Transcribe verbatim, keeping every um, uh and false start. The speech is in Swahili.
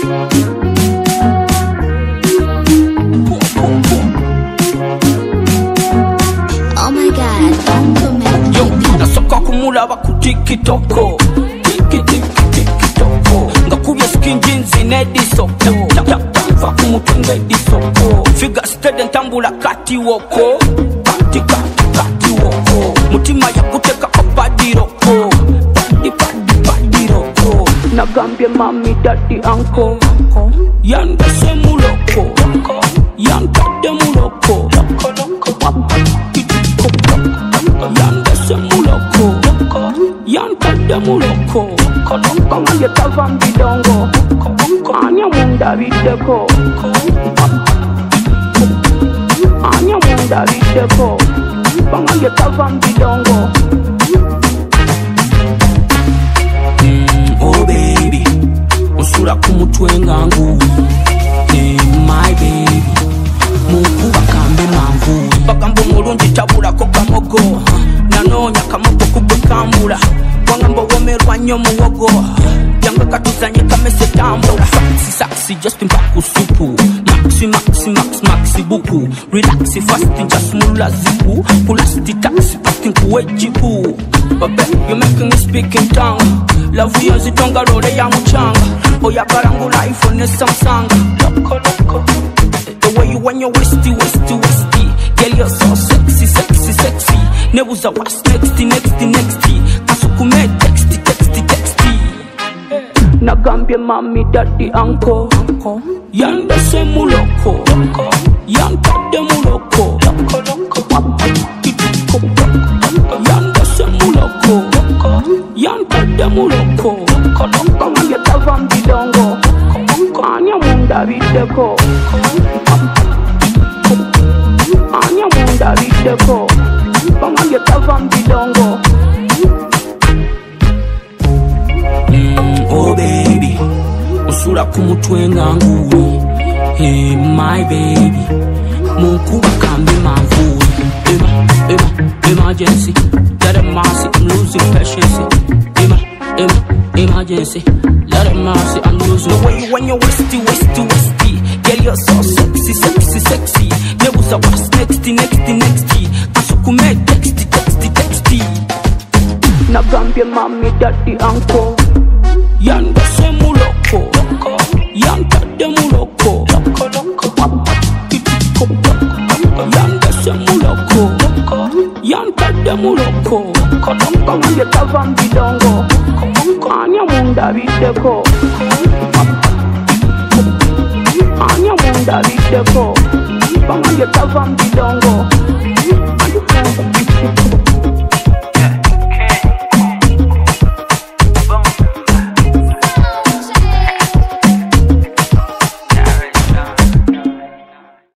my God, don't make me. Nasoka kumulaba ku TikTok, tiki tiki TikTok. Ngakubye skin jeans inedi soko, va kumutenge di soko. Figure steady ntambula kati woko, kati kati kati woko. Mutima ya kuteka opadi roko, padi padi padi roko. Nagambye mami daddy uncle, yanda se muloko, yanda de muloko, yanda se muloko, yanda de muloko. Kama yetava mbidongo, anya munda videko, anya munda videko. Kama yetava mbidongo. Oh baby, usura kumutwe ngangu. Hey my baby, mukuba kambe mangu. Bakambo mulungi tabula ko kamogo, nanonya kamogo kubukambula. Wangambo womerwa nyo muwogo, yanga katuzanye kamese tambula. Saxi saxi just mpaku supu, maxi maxi max maxi buku. Relaxi fasting just mula zipu, pulasti taxi paking kuwe jipu. Babe, you making me speak in tongue. Love you as itonga role ya mchanga. Oya barangu life on the Samsung. Loko loko, the way you when you westy westy westy. Girl you're so sexy sexy sexy. Nebuza was nexty nexty nexty. Kasukume texty texty texty. Nagambye mami daddy uncle, yanda se muloko, yanda de muloko, yanda se muloko, yanda de muloko. Kama yetava mbidongo, anya munda videko, anya munda videko. Kama yetava mbidongo. Oh baby, usura kumutwe ngangu. Hey my baby, mukuba kambe mangu. Emma, Emma, emergency. Let him mercy, I'm losing patience. Emma, Emma, emergency. Let him mercy, I'm losing. The way you when you're westy, westy, westy. Girl, you're so sexy, sexy, sexy. Nebuza was nexty, nexty, nexty. Kasukume texty, texty, texty. Nagambye mami daddy uncle, yanda se muloko, yanda de muloko, yanda se muloko, yanda de muloko. Kama yetava mbidongo, anya munda videko, anya munda videko. Kama yetava mbidongo.